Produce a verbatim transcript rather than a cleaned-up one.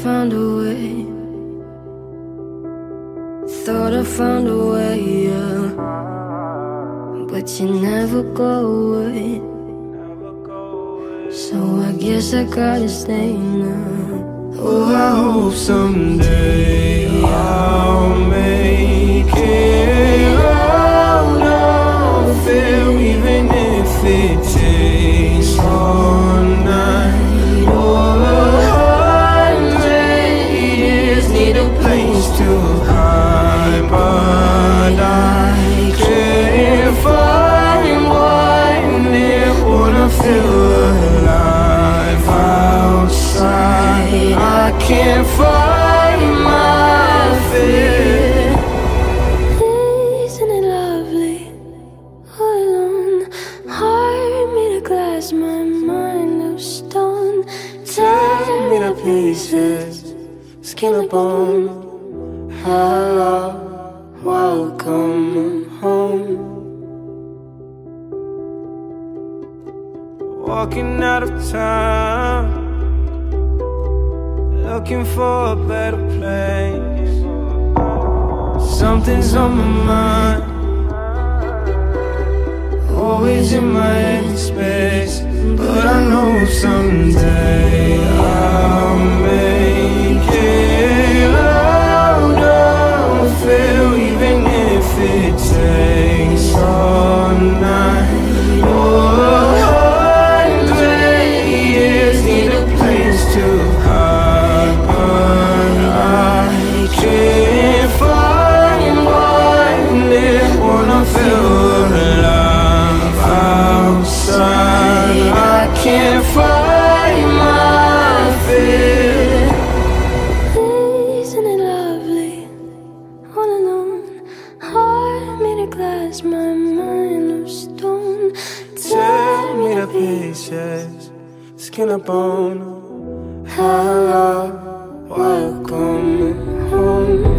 found a way. Thought I found a way, yeah. But you never go away. So I guess I gotta stay now. Oh, I hope someday I'll make it out of here, even if it takes all night or a hundred years. Need a place to hide, but I can't find one near. Wanna feel alive outside. I can't find my fear. Isn't it lovely? All alone, heart made of glass, my mind of stone. Tear me to pieces, skin and bone. Hello, welcome home. Walking out of town, looking for a better place. Something's on my mind, always in my head space. But I know someday I'll make it out of here, even if it takes all night or a hundred years. Need a place to hide, but I can't find one near. Wanna feel alive outside. I can't find my fear. Isn't it lovely? All alone, heart made of glass, my mind of stone. Tear me to pieces, skin and bone. Hello, welcome home.